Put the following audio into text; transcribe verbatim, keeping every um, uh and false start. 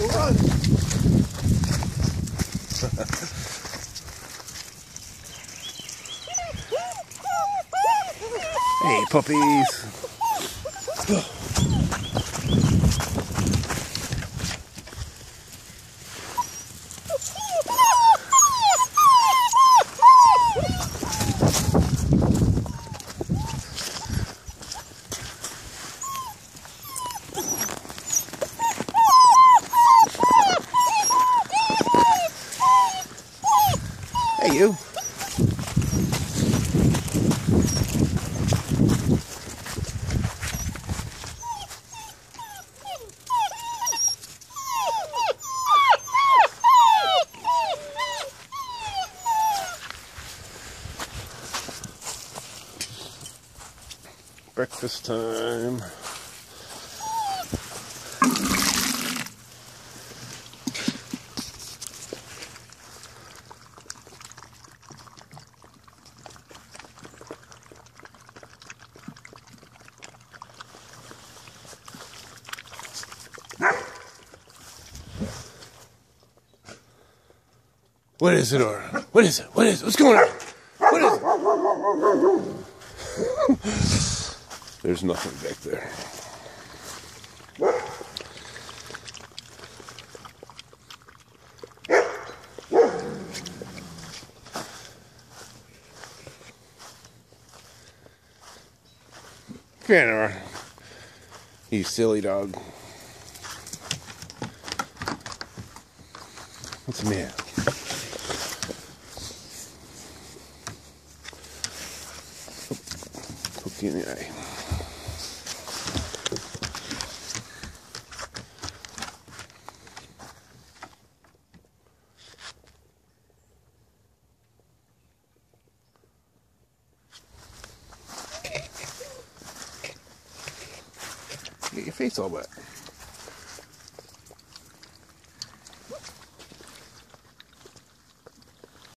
run. Hey, puppies. Hey, you. Breakfast time. What is it, Aura? What is it? What is it? What's going on? What is it? There's nothing back there. Come here, Aura. You silly dog. What's the matter? Poke you in the eye. Get your face all wet.